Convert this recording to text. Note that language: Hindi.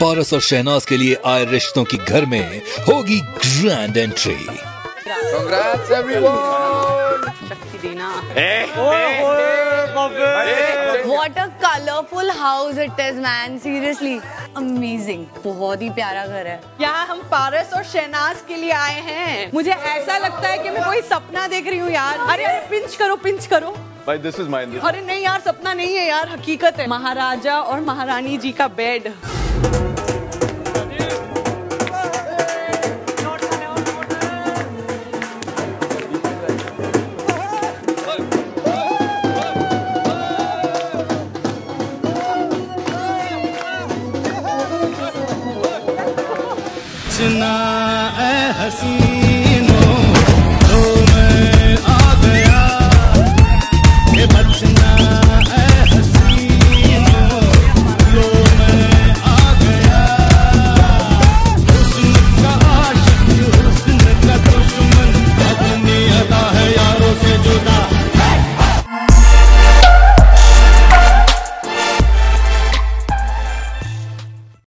पारस और शहनाज के लिए आए रिश्तों की घर में होगी ग्रैंड एंट्री। Congrats everyone! शक्ति देना। What a colorful house it is, man. Seriously, amazing. बहुत ही प्यारा घर है। यहाँ हम पारस और शहनाज के लिए आए हैं। मुझे ऐसा लगता है कि मैं कोई सपना देख रही हूँ यार। अरे पिंच करो, पिंच करो। Bhai, this is mine. अरे नहीं यार, सपना नहीं है यार, हकीकत है। महाराजा और महारानी जी का बेड। सुना ऐ हसी